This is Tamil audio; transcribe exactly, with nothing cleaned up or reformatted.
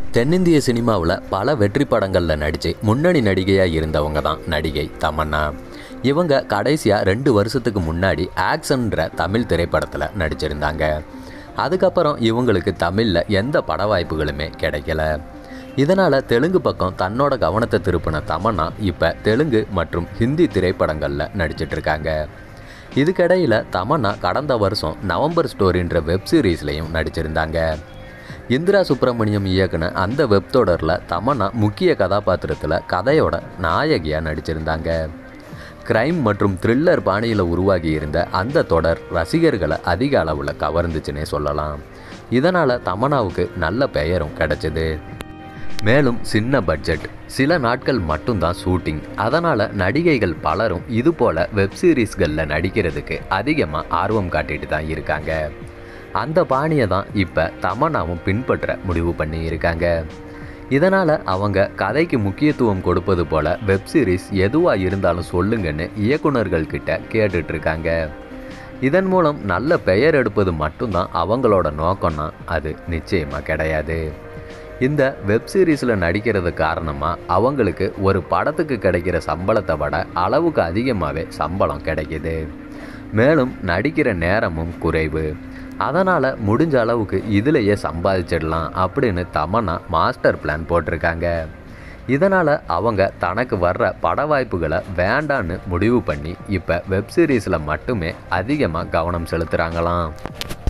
தென்னிந்திய சினிமாவில் பல வெற்றி படங்களில் நடித்து முன்னணி நடிகையாக இருந்தவங்க தான் நடிகை தமன்னா. இவங்க கடைசியாக ரெண்டு வருஷத்துக்கு முன்னாடி ஆக்ஷன்ற தமிழ் திரைப்படத்தில் நடிச்சிருந்தாங்க. அதுக்கப்புறம் இவங்களுக்கு தமிழில் எந்த பட வாய்ப்புகளுமே கிடைக்கல. இதனால் தெலுங்கு பக்கம் தன்னோட கவனத்தை திருப்பின தமன்னா இப்போ தெலுங்கு மற்றும் ஹிந்தி திரைப்படங்களில் நடிச்சிட்ருக்காங்க. இதுக்கிடையில் தமன்னா கடந்த வருஷம் நவம்பர் ஸ்டோரின்ற வெப் சீரீஸ்லையும் நடிச்சிருந்தாங்க. இந்திரா சுப்பிரமணியம் இயக்குன அந்த வெப் தொடரில் தமன்னா முக்கிய கதாபாத்திரத்தில் கதையோட நாயகியாக நடிச்சிருந்தாங்க. கிரைம் மற்றும் த்ரில்லர் பாணியில் உருவாகி இருந்த அந்த தொடர் ரசிகர்களை அதிக அளவில் கவர்ந்துச்சுன்னே சொல்லலாம். இதனால் தமன்னாவுக்கு நல்ல பெயரும் கிடைச்சிது. மேலும் சின்ன பட்ஜெட், சில நாட்கள் மட்டும்தான் ஷூட்டிங். அதனால் நடிகைகள் பலரும் இதுபோல் வெப் சீரிஸ்களில் நடிக்கிறதுக்கு அதிகமாக ஆர்வம் காட்டிட்டு தான் இருக்காங்க. அந்த பாணியை தான் இப்போ தமன்னாவும் பின்பற்ற முடிவு பண்ணி இருக்காங்க. இதனால் அவங்க கதைக்கு முக்கியத்துவம் கொடுப்பது போல் வெப் சீரிஸ் எதுவாக இருந்தாலும் சொல்லுங்கன்னு இயக்குநர்கள் கிட்ட கேட்டுட்ருக்காங்க. இதன் மூலம் நல்ல பெயர் எடுப்பது மட்டும்தான் அவங்களோட நோக்கம்னா அது நிச்சயமாக கிடையாது. இந்த வெப் சீரிஸில் நடிக்கிறது காரணமாக அவங்களுக்கு ஒரு படத்துக்கு கிடைக்கிற சம்பளத்தை விட அளவுக்கு அதிகமாகவே சம்பளம் கிடைக்கிது. மேலும் நடிக்கிற நேரமும் குறைவு. அதனால் முடிஞ்ச அளவுக்கு இதிலையே சம்பாதிச்சிடலாம் அப்படின்னு தமன்னா மாஸ்டர் பிளான் போட்டிருக்காங்க. இதனால் அவங்க தனக்கு வர்ற பட வாய்ப்புகளை வேண்டான்னு முடிவு பண்ணி இப்போ வெப் சீரிஸில் மட்டுமே அதிகமாக கவனம் செலுத்துகிறாங்களாம்.